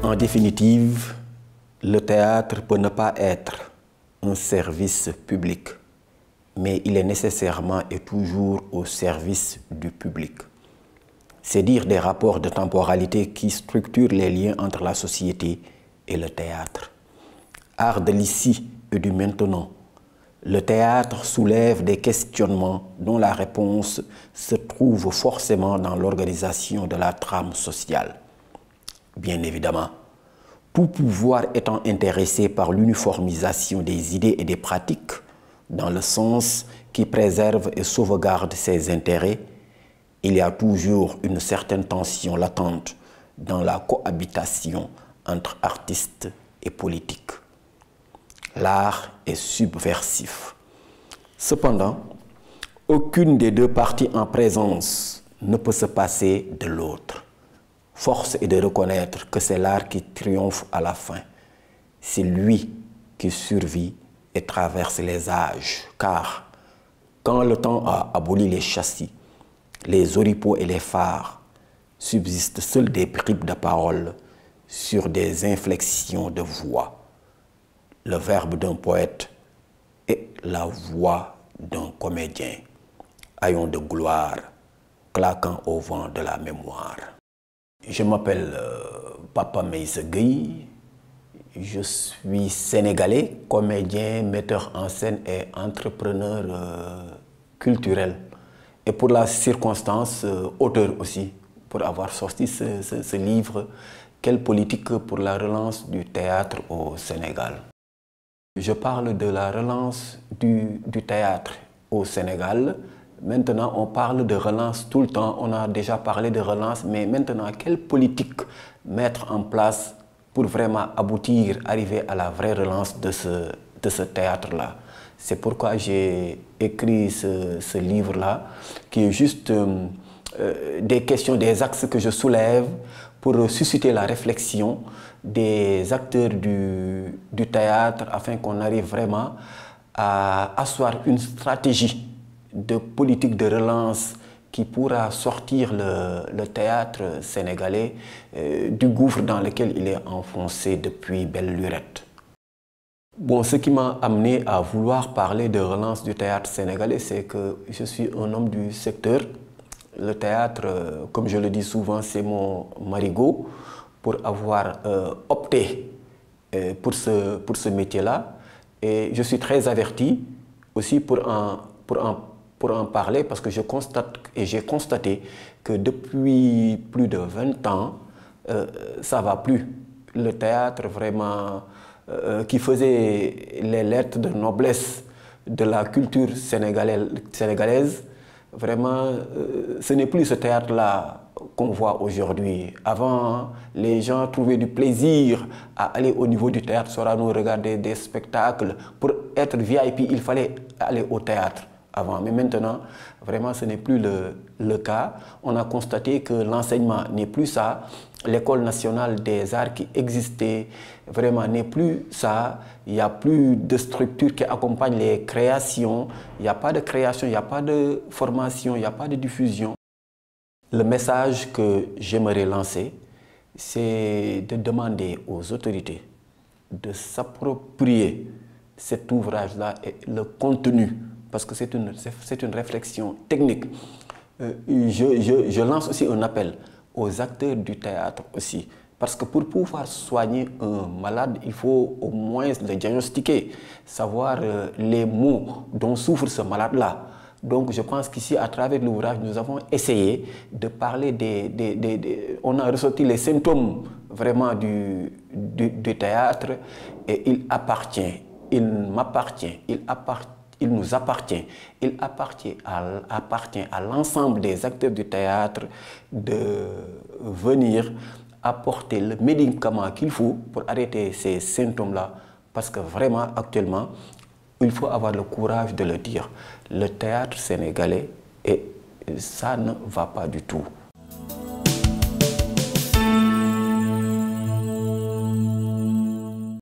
En définitive, le théâtre peut ne pas être un service public, mais il est nécessairement et toujours au service du public. C'est dire des rapports de temporalité qui structurent les liens entre la société et le théâtre. Art de l'ici et du maintenant, le théâtre soulève des questionnements dont la réponse se trouve forcément dans l'organisation de la trame sociale. Bien évidemment, tout pouvoir étant intéressé par l'uniformisation des idées et des pratiques dans le sens qui préserve et sauvegarde ses intérêts, il y a toujours une certaine tension latente dans la cohabitation entre artistes et politiques. L'art est subversif. Cependant, aucune des deux parties en présence ne peut se passer de l'autre. Force est de reconnaître que c'est l'art qui triomphe à la fin. C'est lui qui survit et traverse les âges. Car quand le temps a aboli les châssis, les oripeaux et les phares, subsistent seules des bribes de paroles sur des inflexions de voix. Le verbe d'un poète et la voix d'un comédien. Haillons de gloire, claquant au vent de la mémoire. Je m'appelle Papa Meïssa Gueye. Je suis sénégalais, comédien, metteur en scène et entrepreneur culturel. Et pour la circonstance, auteur aussi, pour avoir sorti ce livre « Quelle politique pour la relance du théâtre au Sénégal ». Je parle de la relance du théâtre au Sénégal. Maintenant, on parle de relance tout le temps. On a déjà parlé de relance, mais maintenant, quelle politique mettre en place pour vraiment aboutir, arriver à la vraie relance de ce théâtre-là? C'est pourquoi j'ai écrit ce livre-là, qui est juste des questions, des axes que je soulève pour susciter la réflexion des acteurs du théâtre afin qu'on arrive vraiment à asseoir une stratégie de politique de relance qui pourra sortir le théâtre sénégalais du gouffre dans lequel il est enfoncé depuis belle lurette. Bon, ce qui m'a amené à vouloir parler de relance du théâtre sénégalais, c'est que je suis un homme du secteur. Le théâtre, comme je le dis souvent, c'est mon marigot pour avoir opté pour ce métier-là. Et je suis très averti aussi pour en parler parce que je constate et j'ai constaté que depuis plus de 20 ans, ça ne va plus. Le théâtre vraiment qui faisait les lettres de noblesse de la culture sénégalaise, vraiment, ce n'est plus ce théâtre-là qu'on voit aujourd'hui. Avant, les gens trouvaient du plaisir à aller au niveau du théâtre Sorano, regarder des spectacles. Pour être VIP, il fallait aller au théâtre avant. Mais maintenant, vraiment, ce n'est plus le cas. On a constaté que l'enseignement n'est plus ça. L'école nationale des arts qui existait vraiment n'est plus ça. Il n'y a plus de structure qui accompagne les créations. Il n'y a pas de création, il n'y a pas de formation, il n'y a pas de diffusion. Le message que j'aimerais lancer, c'est de demander aux autorités de s'approprier cet ouvrage-là et le contenu, parce que c'est une réflexion technique. Je lance aussi un appel aux acteurs du théâtre aussi, parce que pour pouvoir soigner un malade, il faut au moins le diagnostiquer, savoir les maux dont souffre ce malade-là. Donc je pense qu'ici, à travers l'ouvrage, nous avons essayé de parler on a ressorti les symptômes vraiment du théâtre et il appartient, il m'appartient, il nous appartient, il appartient à l'ensemble des acteurs du théâtre de venir apporter le médicament qu'il faut pour arrêter ces symptômes-là. Parce que vraiment, actuellement, il faut avoir le courage de le dire. Le théâtre sénégalais, et ça ne va pas du tout.